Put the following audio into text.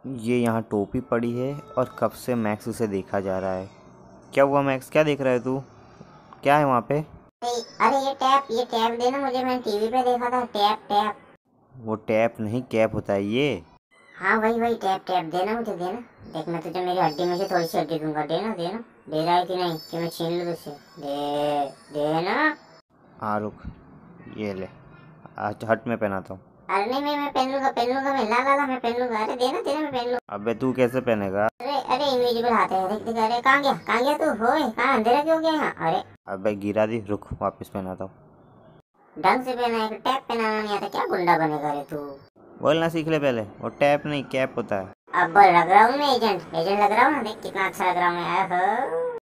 ये यहाँ टोपी पड़ी है और कब से मैक्स उसे देखा जा रहा है। क्या हुआ मैक्स, क्या देख रहा है तू? क्या है वहाँ पे? अरे ये टैप देना मुझे, मैंने टीवी पे देखा था। Tap tap. वो टैप नहीं कैप होता है ये। हाँ वही टैप टैप देना मुझे, देना। देख मैं तुझे मेरी हड्डी में से थोड़ी सी हड्डी दूंगा, देना देना। दे रहा है कि नहीं कि मैं छीन लूँ तुझसे? दे देना। हाँ रुक, ये ले। आज हट, मैं पहनाता हूँ। अरे नहीं, मैं पहन लूंगा मैं। ला ला ला, मैं पहन लूंगा। अरे देना देना, मैं पहन लूंगा। अबे तू कैसे पहनेगा? अरे अरे इनविजिबल हाथ है, देख देख। अरे कहाँ गया तू? होए कहाँ, अंधेरा क्यों गया यहाँ? अरे अबे गिरा दी, रुक वापस पहनाता हूँ। ढंग से पहना है, टैप पहनाना नहीं आता क्या? गुंडा बनेगा रे तू। बोलना सीख ले पहले, वो टैप नहीं कैप होता है। अब लग रहा हूँ मैं एजेंट एजेंट लग रहा हूँ ना, देख कितना अच्छा लग रहा हूँ मैं।